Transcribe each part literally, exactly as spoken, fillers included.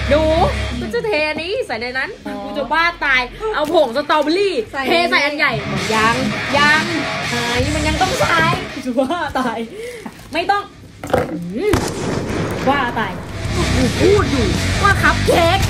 ดูก็จะเทอันนี้ใส่ในนั้นกูจะบ้าตายเอาผงสตรอเบอรี่เทใส่อันใหญ่ยังยังไอ้มันยังต้องใช้กูจะบ้าตายไม่ต้องบ้าตายกูพูดอยู่ว่าคัพเค้ก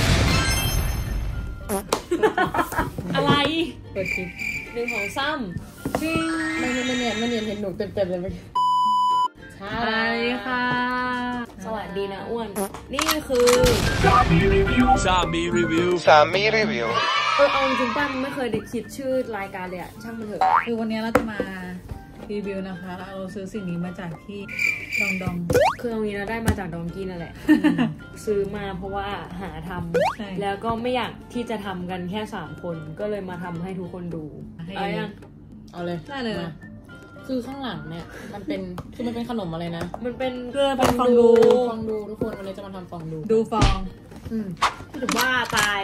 อะไรเปิดคลิปหนึ่งของซ้ำจริงมันมันเนี่ยมันเนี่ยเห็นหนูเต็มๆเลยมั้ยใช่ค่ะสวัสดีนะอ้วนนี่คือสามีรีวิวสามีรีวิวสามีรีวิวเออเอาจริงๆป้าไม่เคยได้คิดชื่อรายการเลยอะช่างมันเถอะคือวันนี้เราจะมารีวิวนะคะเราซื้อสิ่งนี้มาจากที่ดองดองคือเอางี้นะได้มาจากดองกี้นั่นแหละซื้อมาเพราะว่าหาทำแล้วก็ไม่อยากที่จะทำกันแค่สามคนก็เลยมาทำให้ทุกคนดูเอายังเอาเลยได้เลยคือข้างหลังเนี่ยมันเป็นคือมันเป็นขนมอะไรนะมันเป็นเกลือเป็นฟองดูฟองดูทุกคนวันนี้จะมาทำฟองดูดูฟองอืมถือว่าตาย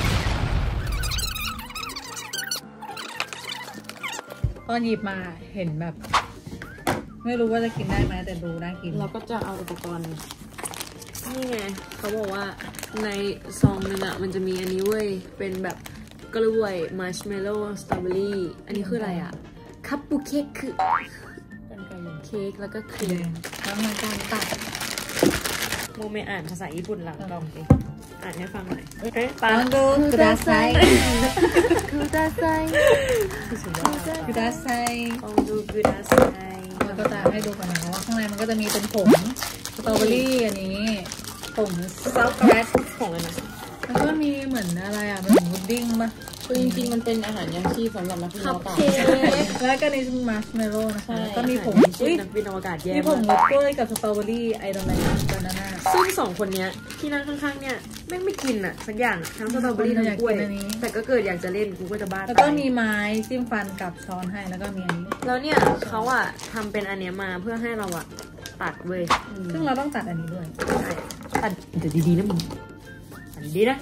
ตอนหยิบมาเห็นแบบไม่รู้ว่าจะกินได้ไหมแต่ดูน่ากินเราก็จะเอาอุปกรณ์นี่ไงเขาบอกว่าในซองนึงอ่ะมันจะมีอันนี้เว้ยเป็นแบบกล้วยมัชเมลโล่สตรอเบอรี่อันนี้คืออะไรอ่ะคัพปูเค้กคือเค้กแล้วก็ครีมแล้วมันการตัดโมเมอ่านภาษาญี่ปุ่นหลังกล่องเองอ่านให้ฟังหน่อยฟังดูคุดาไซคุดาไซคุดาไซฟังดูคุดาไซแล้วก็จะให้ดูกันนะคะว่าข้างในมันก็จะมีเป็นผงสตรอเบอรี่อันนี้ผงซอสแครชผงอะไรนะแล้วก็มีเหมือนอะไรอ่ะเหมือนพุดดิ้งป่ะคือจริงๆมันเป็นอาหารยังชีพสำหรับนักบินอวกาศแล้วก็นี่คือมัชเมลโล่นะคะก็มีผงนักบินอวกาศแย่มีผงรสกล้วยกับสตรอเบอรี่ไอรอนไลท์บานาน่าซึ่งสองคนนี้ที่นั่งข้างๆเนี่ยแม่งไม่กินอ่ะสักอย่างทั้งสตรอเบอรี่ทั้งกล้วยแต่ก็เกิดอยากจะเล่นกูก็จะบ้าแล้วก็มีไม้จิ้มฟันกับช้อนให้แล้วก็มีอันนี้แล้วเนี่ยเขาอ่ะทำเป็นอันนี้มาเพื่อให้เราอ่ะตัดเว้ยซึ่งเราต้องตัดอันนี้ด้วยใช่ตัดแต่ดีๆนะมึงตัดดีนะ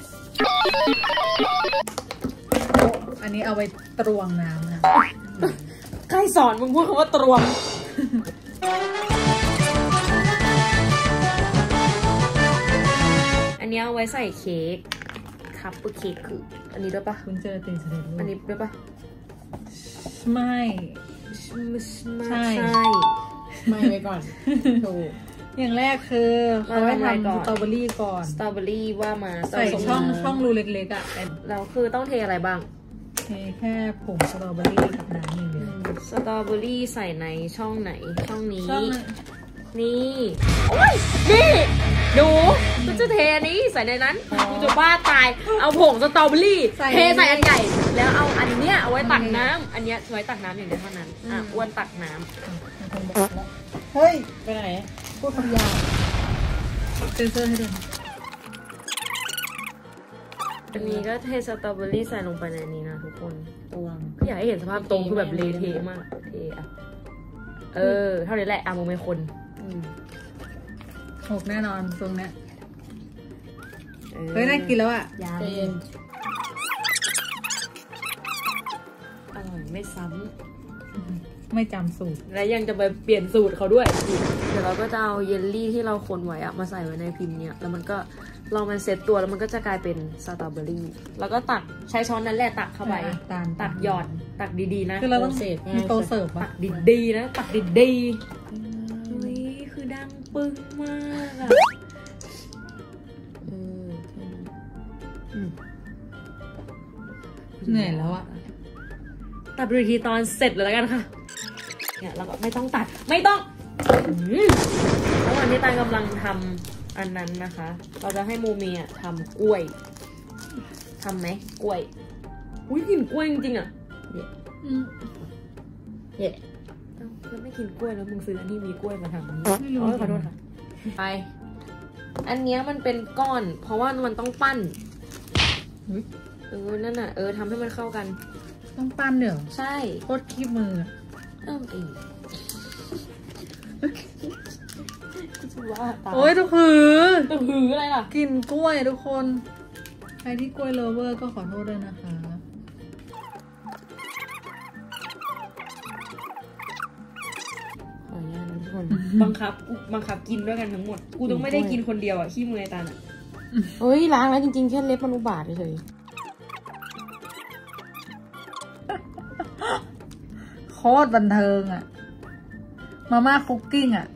อันนี้เอาไว้ตวงน้ำนะใครสอนมึงพูดคำว่าตวงอันนี้เอาไว้ใส่เค้กคัพเค้กคืออันนี้ด้วยปะคุณเจอตีเสร็จอันนี้ด้วยปะไม่ใช่ไม่ไปก่อนถูกอย่างแรกคือเขาให้ทำสตรอเบอรี่ก่อนสตรอเบอรี่ว่ามาใส่ช่องช่องรูเล็กๆอ่ะเราคือต้องเทอะไรบ้างเทแค่ผงสตรอเบอรี่กับน้ำอย่างเดียวสตรอเบอรี่ใส่ในช่องไหนช่องนี้นี่โอ้ยนี่ดูก็จะเทอันนี้ใส่ในนั้นกูจะบ้าตายเอาผงสตรอเบอรี่เทใส่อันใหญ่แล้วเอาอันเนี้ยเอาไว้ตักน้ำอันเนี้ยไว้ตักน้ำอย่างเดียวเท่านั้นอ่ะอ้วนตักน้ำเฮ้ยไปไหนพูดคำยาวเซนเซอร์ให้ดูอันนี้ก็เทสตรอเบอรี่ใส่ลงไปในนี้นะทุกคนตวงก็อยากให้เห็นสภาพตรงคือแบบเละเทะมากเทอะเออเท่านี้แหละอาโมเมคนหกแน่นอนตรงเนี้ยเฮ้ยน่ากินแล้วอ่ะยาเย็นอร่อยไม่ซ้ำไม่จำสูตรและยังจะไปเปลี่ยนสูตรเขาด้วยเดี๋ยวเราก็จะเอาเยลลี่ที่เราคนไว้อะมาใส่ไว้ในพิมพ์เนี้ยแล้วมันก็ลองมันเซตตัวแล้วมันก็จะกลายเป็นสตรอเบอรี่แล้วก็ตักใช้ช้อนนั้นแหละตักเข้าไปตักหยอดตักดีๆนะคือเราต้องเสิร์ฟมีโตเสิร์ฟตักดีๆนะตักดีๆเฮ้ยคือดังปึ้งมากอะเหนื่อยแล้วอะตัดบริทีตอนเสร็จเลยแล้วกันค่ะเนี่ยเราก็ไม่ต้องตัดไม่ต้องแล้ววันที่ตายกำลังทำอันนั้นนะคะเราจะให้โมเมียทำกล้วยทำไหมกล้วยอุ้ยกินกล้วยจริงๆอ่ะเย่เย่แล้วไม่กินกล้วยแล้วมึงซื้ออันที่มีกล้วยมาทำไม่รู้ขอโทษค่ะไปอันนี้มันเป็นก้อนเพราะว่ามันต้องปั้นเออนั่นน่ะเออทำให้มันเข้ากันต้องปั้นเดี๋ยวใช่โคตรขี้มือเอิ่มอีกโอ้ยทุกหือทุกหืออะไรล่ะกินกล้วยทุกคนใครที่กล้วยเลเวอร์ก็ขอโทษด้วยนะคะขออนุญาตทุกคนบังคับบังคับกินด้วยกันทั้งหมดกูต้องไม่ได้กินคนเดียวอ่ะขี้มือไอ้ตาลอ่ะเฮ้ยล้างแล้วจริงๆแค่เล็บมันอุบาทเฉยโคตรบันเทิงอ่ะมาม่าคุกกิ้งอ่ะ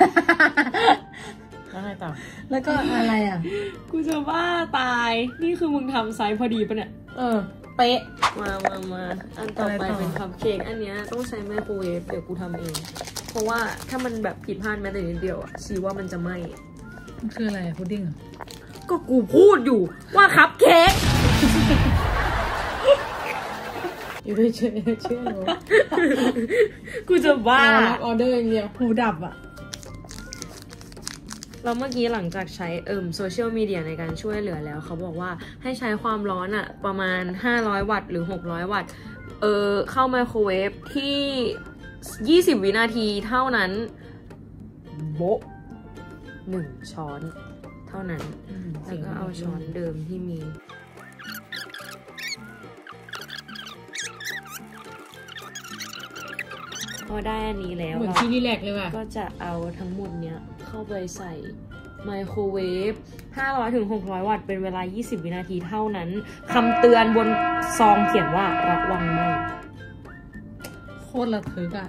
แล้วไงต่อแล้วก็อะไรอ่ะกูจะบ้าตายนี่คือมึงทำไซส์พอดีปะเนี่ยเออเป๊ะมามามาอันต่อไปอะไรต่อเป็นคัพเค้กอันเนี้ยต้องใช้ไมโครเวฟเดี๋ยวกูทำเอง เพราะว่าถ้ามันแบบผิดพลาดแม้แต่นิดเดียวอะชีว่ามันจะไหม้มันคืออะไรพุดดิ้งเหรอก็กูพูดอยู่ว่าคัพเค้กอยู่ด้วยเชื่อเชื่อหนูกูจะบ้ารับออเดอร์อย่างเดียวหูดับอ่ะเราเมื่อกี้หลังจากใช้เอิ่มโซเชียลมีเดียในการช่วยเหลือแล้วเขาบอกว่าให้ใช้ความร้อนอะประมาณห้าร้อยวัตต์หรือหกร้อยวัตต์เออเข้าไมโครเวฟที่ยี่สิบวินาทีเท่านั้นโบ๊ะหนึ่งช้อนเท่านั้นแล้วก็เอาช้อนเดิมที่มีพอได้อันนี้แล้วเหมือนเราที่รีแลกซ์เลยว่ะก็จะเอาทั้งหมดเนี้ยเข้าไปใส่ไมโครเวฟห้าร้อยถึงหกร้อยวัตต์เป็นเวลายี่สิบวินาทีเท่านั้นคำเตือนบนซองเขียนว่าระวังไหมโคตรระทึกอ่ะ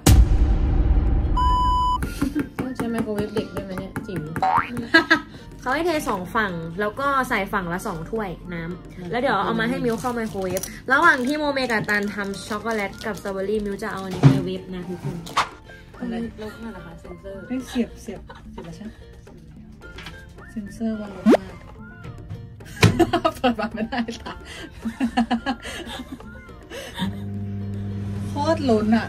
ต้องใช้ไมโครเวฟเด็กด้วยไหมเนี่ยจิ๋วเขาให้เทสองฝั่งแล้วก็ใส่ฝั่งละสองถ้วยน้ำแล้วเดี๋ยวเอามาให้มิวเข้าไมโครเวฟระหว่างที่โมเมกับตันทำช็อกโกแลตกับสตรอเบอรี่มิวจะเอาอันนี้ไปเวฟนะทุกคนอะไรลบหน่อยนะคะเซนเซอร์ไม่เสียบเสียบเสียบแล้วใช่ไหมเซนเซอร์วันลบมาก เปิดมาไม่ได้ค่ะ โคตรลุ้นอ่ะ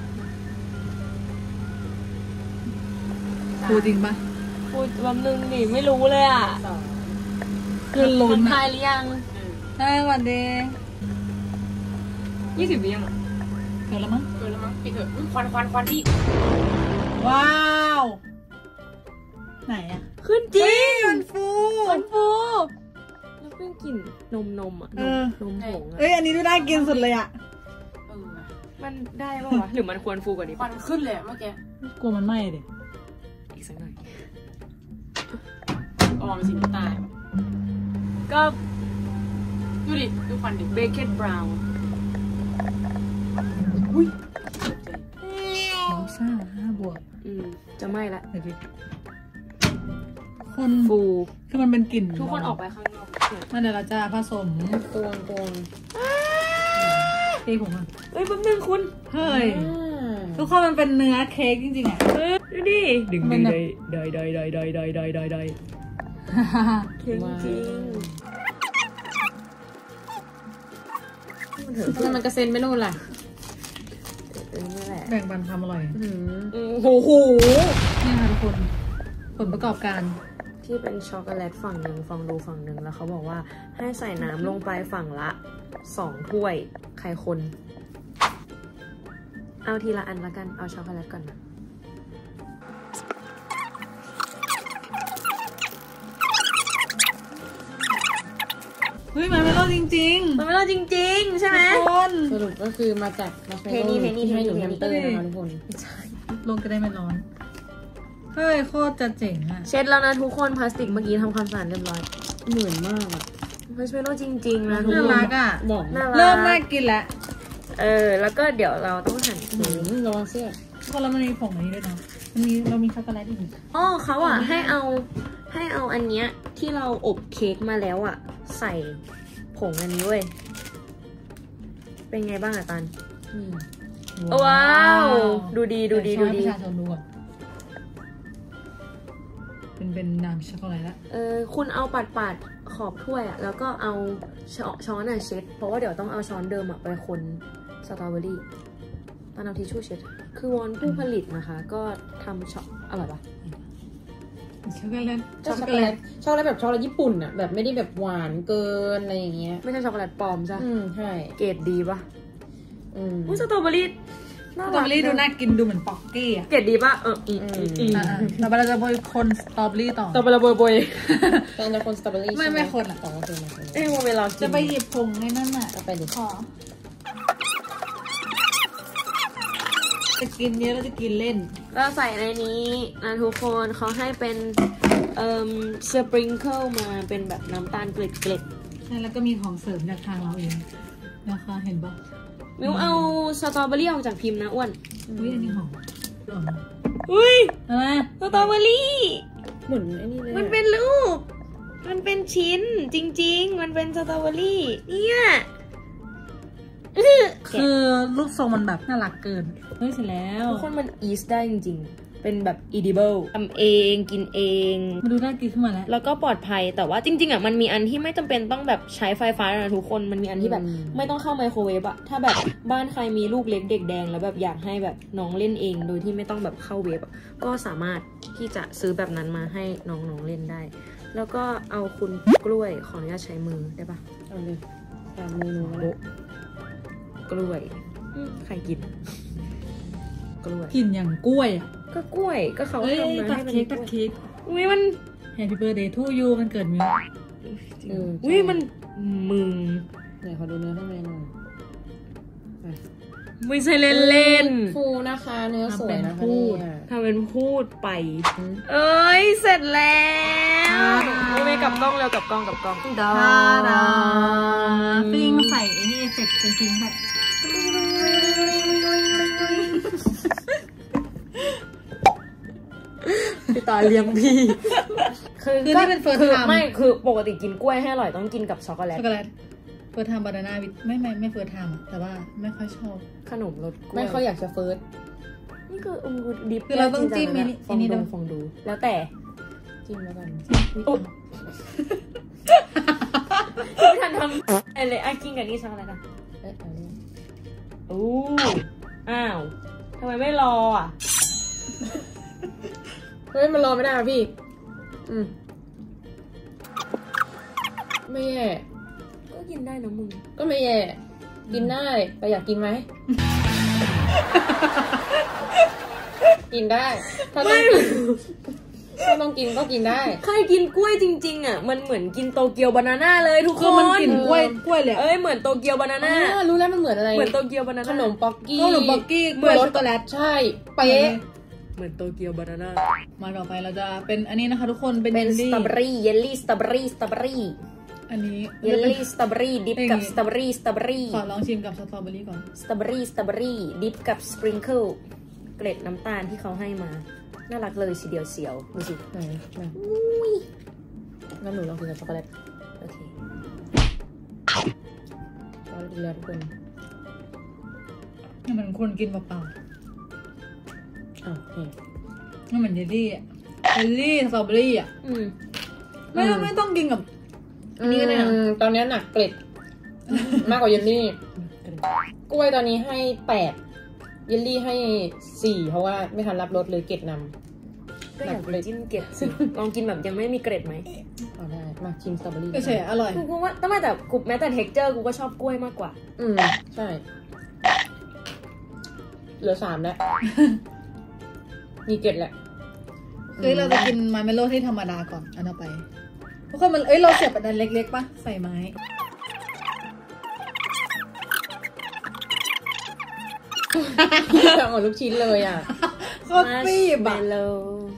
พูดจริงปะพูดวันนึงดิไม่รู้เลยอ่ะสองคือลุ้นทาอ่ะยหรือยังได้วันเดย์ยี่สิบวิยังเกิดแล้วมั้งเออแล้วมั้งปิดเถอะอุ๊ยควันควันควันดิว้าว ไหนอ่ะขึ้นจริงมันฟูมันฟูแล้วเป็นกลิ่นนมนมอ่ะนเอมอนมผงอ่ะเอ้ยอันนี้ดูน่ากินสุดเลยอ่ะเออว่ะมันได้ป่าวะ หรือมันควรฟูกว่านี้ควัปะนขึ้นเลยอะเมื่อกี้กลัวมันไหม้ดิอีกสักหน่อยออกมาเป็นสีน้ำตาลก็ดูดิดูควันดิเบเกอร์บราวน์อุ้ยบอซ่าห้าบวกอืมจะไหม้ละเดี๋ยวดิคนฟูคือมันเป็นกลิ่นทุกคนออกไปข้างนอกมันเดี๋ยวเราจะผสมตวงตวงเค้กผมอ่ะเอ้ยแป๊บนึงคุณเฮ้ยอ่าทุกคนมันเป็นเนื้อเค้กจริงๆอ่ะเอ้ยดูดิดึงมัดึนงแบบได้ได้ได้ได้ได้ได้ได้ได้เค้กจริงมันเถอะทำไมมันกระเซ็นไม่นู่นล่ะเออนี่แหละแบ่งปันความอร่อยอื้อหือโอ้โหนี่ค่ะทุกคน ผลประกอบการที่เป็นช็อกโกแลตฝั่งหนึ่งฟองดูฝั่งหนึ่งแล้วเขาบอกว่าให้ใส่น้ำลงไปฝั่งละสองถ้วยใครคน เอาทีละอันละกันเอาช็อกโกแลตก่อนนะเฮ้ยมันไม่รอดจริงมันไม่รอดจริงๆ ใช่ๆไหมทุกคนสรุปก็คือมาจากมาร์ชเมลเพนี่โล่เพนี่ที่ให้หนูเพนี่แฮมสเตอร์นะคะทุกคนลงก็ได้ไม่ร้อน เฮ้ยโคตรจะเจ๋งอ่ะเช็ดแล้วนะทุกคนพลาสติกเมื่อกี้ทำความสะอาดเรียบร้อยเหมือนมากอะมันไม่รอดจริงๆนะทุกน่าคนรักอ่ะบอกน่ารักเริ่มน่ากินแล้วเออ แล้วก็เดี๋ยวเราต้องหั่นอื้อหือระวังเสื้อทุกคนแล้วมันมีผงอันนี้ด้วยเนาะมันมีเรามีช็อกโกแลตอีกอ๋อเขาอ่ะให้เอาให้เอาอันเนี้ยที่เราอบเค้กมาแล้วอ่ะ ใส่ผงอันนี้เว้ยเป็นไงบ้างอะตันอืมว้าว ดูดีดูดีดูดีประชาชนดูก่อนเป็นเป็นน้ำช็อกโกแลตละเออคุณเอาปัดปัดขอบถ้วยอะแล้วก็เอาช้อนช้อนอะเช็ด เพราะว่าเดี๋ยวต้องเอาช้อนเดิมอะไปคนสตรอเบอรี่ตอนเอาทิชชู่เช็ด คือวอนผู้ผลิตนะคะ ก็ทำช็อกอร่อยปะช็อกโกแลตช็อกโกแลตช็อกโกแลตแบบช็อกโกแลตญี่ปุ่นอะแบบไม่ได้แบบหวานเกินอะไรอย่างเงี้ยไม่ใช่ช็อกโกแลตปลอมใช่อืมใช่เกรดดีปะอืมอุ้ยสตรอเบอรี่น่าสตรอรักเบอรี่ดูน่ากินดูเหมือนป๊อกกี้อ่ะเกรดดีปะเอออืมอืมอืมอ่ะๆต่อไปเราจะโบยคนสตรอเบอรี่ต่อต่อไปเราโบยโบยแต่อันจะคนสตรอเบอรี่ไม่ใช่หไม่คนอะอ๋อโอเคโอเคเอ้ยโมเวลากินจะไปหยิบผงในนั่นน่ะเอาไปดิขอจะกินเยอะเราจะกินเล่นเราใส่ในนี้นะทุกคนเขาให้เป็นเอ่อสปริงเกิลมาเป็นแบบน้ำตาลเกล็ดใช่แล้วก็มีของเสริมจากทางเราเองนะคะเห็นปะๆมิวเอาสตรอเบอรี่ออกจากพิมพ์นะอ้วนอุ้ยอันนี้หอมหอมอุ้ยอะไรสตรอเบอรี่เหมือนไอ้นี่เลยมันเป็นลูก มันเป็นชิ้นจริงๆ มันเป็นสตรอเบอรี่เนี่ยคือรูปทรงมันแบบน่ารักเกินเฮ้ยเสร็จแล้วทุกคนมันอีสได้จริงๆ เป็นแบบ edible ทำเองกินเองมันดูน่ากินขึ้นมาแล้วแล้วก็ปลอดภัยแต่ว่าจริงๆอ่ะมันมีอันที่ไม่จำเป็นต้องแบบใช้ไฟฟ้านะทุกคนมันมีอันที่แบบไม่ต้องเข้าไมโครเวฟอะถ้าแบบบ้านใครมีลูกเล็กเด็กแดงแล้วแบบอยากให้แบบน้องเล่นเองโดยที่ไม่ต้องแบบเข้าเวฟอะก็สามารถที่จะซื้อแบบนั้นมาให้น้องๆเล่นได้ แล้วก็เอาคุณกล้วยขออนุญาตใช้มือได้ปะเอาเลยตามเมนูแล้วกล้วยอืมใครกินกล้วยกลิ่นอย่างกล้วยอ่ะก็กล้วยก็เขาเอ้ยทำมาตัดให้เป็นเค้กกตัล้ดวยเค้กอุ้ยมัน Happy birthday to you มันเกิดมิวเอออุ้ยมันมึงไหนขอดูเนื้อข้างในหน่อยไม่ใช่เล่นเล่นฟูนะคะเนื้อสวยนะคะเนี่ยทำเป็นพูดไป เอ้ยเสร็จแล้วไม่ไม่กลับกล้องเร็วกลับกล้องกลับกล้องดาดาฟิงใส่ไอ้นี่เอฟเฟกต์เป็นฟิงแบบพี่ตาเลี้ยงพี่ คือคือนี่เป็นเฟิร์สคือไทม์ไม่คือปกติกินกล้วยให้อร่อยต้องกินกับช็อกโกแลตช็อกโกแลตเฟิร์สไทม์บานาน่าวิไม่ไม่ไม่เฟิร์สไทม์แต่ว่าไม่ค่อยชอบขนมรสกล้วยไม่ค่อยอยากจะเฟิร์สนี่คืออือดิบคือเราต้องจิ้มจริอันๆนี้ฟอัอน งนี้ดูต้องฟองดูแล้วแต่จิ้มแล้วกันอุ๊ยไม่ทันทำอะไรเลยอ่ะกินกับนี่ช็อกโกแลตอ่ะเอ๊ะเอาเนี่ยอู้อ้าวทำไมไม่รออ่ะเฮ้ยมันรอไม่ได้ป่ะพี่ อืมไม่แย่ก็กินได้นะมึงก็ไม่แย่ กินได้แต่อยากกินไหม กินได้ ถ้าต้องกินถ้าต้องกินก็กินได้ใครกินกล้วยจริงๆอ่ะมันเหมือนกินโตเกียวบานาน่าเลยทุกคคือน มันกลิ่นกล้วยกล้วยเลยเอ้ยเหมือนโตเกียวบานาน่าอ่ารู้แล้วมันเหมือนอะไรเหมือนโตเกียวบานาน่าขนมป๊อกกี้ขนมบ็อกกี้กล้วยช็อกโกแลตใช่ เป๊ะเหมือนโตเกียวบานาน่ามาต่อไปเราจะเป็นอันนี้นะคะทุกคนเป็นเป็นเยลสลี่ตรอเบอรี่เยลลี่สตรอเบอรี่สตรอเบอรี่อันนี้เยลลี่สตรอเบอรี่ดิปกับสตรอเบอรี่สตรอเบอรี่ขอลองชิมกับสตรอเบอรี่ก่อนสตรอเบอรี่สตรอเบอรี่ดิปกับสปริงเกิลเกล็ดน้ำตาลที่เขาให้มาน่ารักเลยสีเดียวเสียวดูสิไหนมางั้นหนูลองกินกับช็อกโกแลตโอเคช็อกโกแลตดีแล้วทุกคนนี่มันคนกินเปล่าอ้าวนี่ๆนี่เหมือนเยลลี่อ่ะเยลลี่สตรอเบอรี่อ่ะอืมไม่ต้องไม่ต้องกินกับ อันนี้ก็ได้นะอืมตอนนี้หนักเกล็ด มากกว่าเยลลี่ กล้วยตอนนี้ให้แปดเยลลี่ให้สี่เพราะว่าไม่ทันรับรสเลยเกล็ดนำก็อยากไปจิ้มเกล็ดสิลองกินแบบยังไม่มีเกล็ดไหมเอาได้มาชิมสตรอเบอรี่ก็เฉยอร่อยกูกูว่าตั้งแต่กูแม้แต่เท็กเจอร์กูก็ชอบกล้วยมากกว่าอืมใช่ เหลือสามแล้ว มีเกล็ดแหละคือเราจะกินมาร์เมลโล่ที่ธรรมดาก่อนอันต่อไปทุกคนมันเอ้ยเราเสียบอันนั้นเล็กๆปะใส่ไม้แบบหมดลูกชิ้นเลยอ่ะโคตรปีบมาอะโลต่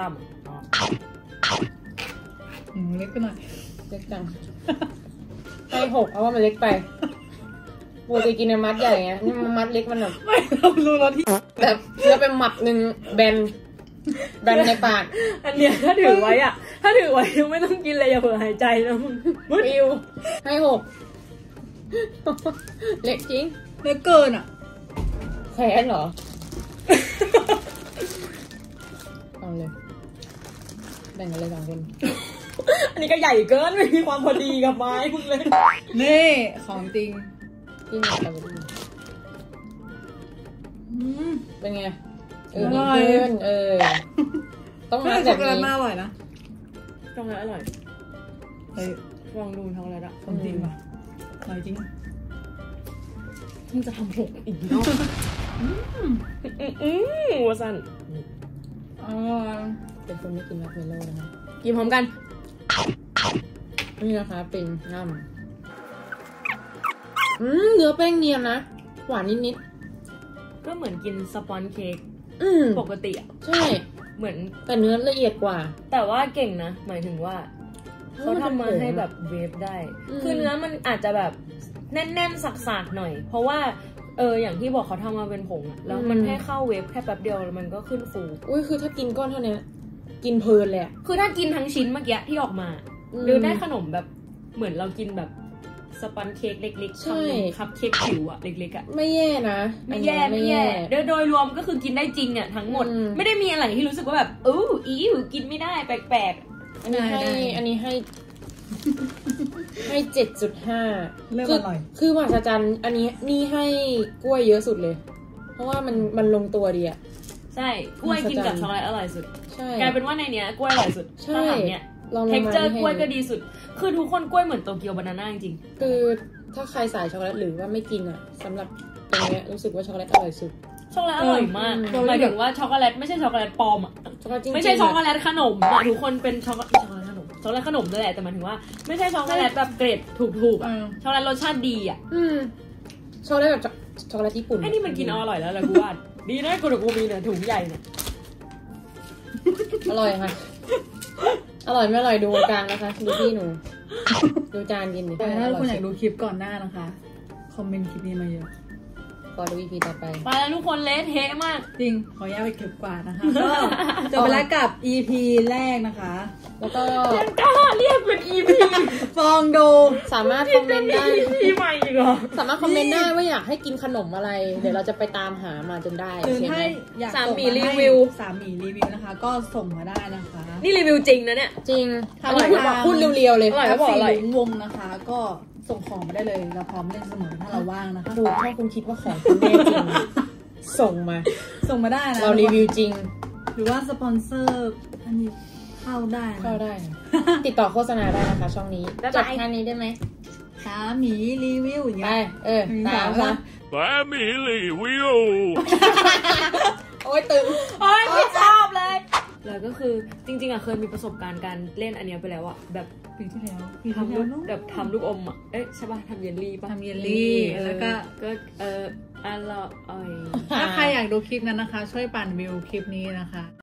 อืมเล็กไปหน่อยเล็กจังให้หกเพราะว่ามันเล็กไปปกติกินในมัดใหญ่ไงนี่มันมัดเล็กมันแบบไม่เรารู้แล้วที่แบบแล้วเป็นหมับหนึ่งแบนแบนในปากอันเนี้ยถ้าถือไว้อ่ะ ถ้าถือไว้ไม่ต้องกินเลยอย่าเผื่อหายใจนะมึงฟิวให้หก เล็กจริงเล็กเกินอ่ะแค้นเหรอ เอาเลย แบ่งกันเลยสองคนอันนี้ก็ใหญ่เกินไม่มีความพอดีกับไม้มึงเลยนี่ของจริงที่มีสตรอเบอรี่อืมเป็นไง เอออดีร่อยขึ้นเออ ต้องมัดแบช็อกบโกแลตนี้น่าอร่อยนะช็อกโกแลตอร่อยเฮ้ยลองดูช็อกโกแลตอ่ะของจริงป่ะอร่อยจริงมึงจะทำหกอีกเนาะอืมอืมวัวสันอ๋อเป็นคนไม่กินมัดเมลโล่นะคะกินพร้อมกันนี่นะคะเป็นง่ำอืมเนื้อแป้งเนียนนะ หวานนิดก็เหมือนกินสปอนเค้กอืมปกติอะใช่เหมือนแต่เนื้อละเอียดกว่าแต่ว่าเก่งนะหมายถึงว่าเขาทำมาให้แบบเวฟได้อืมคือเนื้อมันอาจจะแบบแน่นๆสักๆหน่อย เพราะว่าเอออย่างที่บอกเขาทำมาเป็นผงอะแล้วมันให้เข้าเวฟแค่แป๊บเดียวแล้วมันก็ขึ้นฟูอุ้ยคือถ้ากินก้อนเท่านี้กินเพลินเลยอะคือถ้ากินทั้งชิ้นเมื่อกี้ที่ออกมาอืมหรือได้ขนมแบบเหมือนเรากินแบบสปันเค้กเล็กๆใช่คำหนึ่งคัพเค้กผิวอะเล็กๆอะไม่แย่นะไม่แย่อันไม่นี้แย่โดยโดยรวมก็คือกินได้จริงอะทั้งหมดอืมไม่ได้มีอะไรที่รู้สึกว่าแบบอู้อีวกินไม่ได้แปลกอันนี้ให้ได้อันนี้ให้ ให้เจ็ดจุดห้าเริ่มคืออร่อยคือมหัศจรรย์อันนี้นี่ให้กล้วยเยอะสุดเลย เพราะว่ามันมันลงตัวดีอะๆใช่กล้วยกินกับช็อกโกแลตอร่อยสุดใช่กลายเป็นว่าในเนี้ยกล้วยอร่อยสุดใช่ถ้าถามเนี่ยลองลงเท็กมาเจอร์ให้กล้วยก็ดีสุด คือทุกคนกล้วยเหมือนโตเกียวบานาน่าจริงคือถ้าใครสายช็อกโกแลตหรือว่าไม่กินอะสำหรับตรงเนี้ยรู้สึกว่าช็อกโกแลตอร่อยสุดๆช็อกโกแลตอร่อยมากอืมหมายถึงว่าช็อกโกแลตไม่ใช่ช็อกโกแลตปลอมอ่ะช็อกโกแลตจริงๆไม่ใช่ช็อกโกแลตขนมอ่ะทุกคนเป็นช็อกโกช็อกโกแลตขนมช็อกโกแลตขนมเลยแหละแต่หมายถึงว่าไม่ใช่ช็อกโกแลตแบบเกรดถูกๆอ่ะเออช็อกโกแลตรสชาติดีอ่ะอืมช็อกโกแลตแบบช็อกโกแลตญี่ปุ่นไอ้นี่มันกินเอาอร่อยแล้วแหละกูว่าดีนะกูกับกูมีเนี่ยถุงใหญ่เนี่ยอร่อยค่ะ อร่อยไม่อร่อยดูกลางนะคะดูพี่หนู ดูจานกินดิแต่ถ้าคุณอยากดูคลิปก่อนหน้านะคะ คอมเมนต์คลิปนี้มาเยอะขอดู อี พี ต่อไปไปแล้วทุกคนเละเทะมากจริง ขออนุญาตไปเก็บกวาดนะคะ ก็จบไปแล้วกับ อี พี แรกนะคะแล้วก็ยังกล้าเรียกเป็น อี พีฟองโดสามารถคอมเมนต์ได้อี พี ใหม่อีกเหรอสามารถคอมเมนต์ได้ว่าอยากให้กินขนมอะไร เดี๋ยวเราจะไปตามหามาจนได้คือใช่ไหถ้าม อยากสามส่งหมีมารีให้วิวสามหมีรีวิวนะคะ ก็ส่งมาได้นะคะนี่รีวิวจริงนะเนี่ยจริงทำอันนี้พูดทางพูดเรียวๆเลยอร่อยก็บอกอร่อยสี่หลุมวงนะคะ ก็ส่งของมาได้เลยเราพร้อมเล่นเสมอถ้าเราว่างนะคะถูกถ้าคุณคิดว่าของคุณแน่จริง ส่งมาส่งมาได้นะเรารีวิวจริงหรือว่าสปอนเซอร์อันนี้เข้าได้นะเข้าได้ค่ะติดต่อโฆษณาได้นะคะ ช่องนี้บ๊ายจบาบยแค่นี้ได้ไหมสามหมีรีวิวอย่างไปเงี้ยเออหนึ่งตามสองซะสาม Family View โอ้ยตึงโอ๊ยไม่ชอบเลย แล้วก็คือจริงๆอ่ะเคยมีประสบการณ์การเล่นอันเนี้ยไปแล้วอ่ะแบบปีที่แล้วปีทำที่ลูแล้วกเนอะแบบทำลูกอมอ่ะ เอ๊ะใช่ป่ะทำเยลลี่ป่ะทำเยลลี่เออแล้วก็ก็เอออร่อยถ้าใครอยากดูคลิปนั้นนะคะ ช่วยปั่นวิวคลิปนี้นะคะ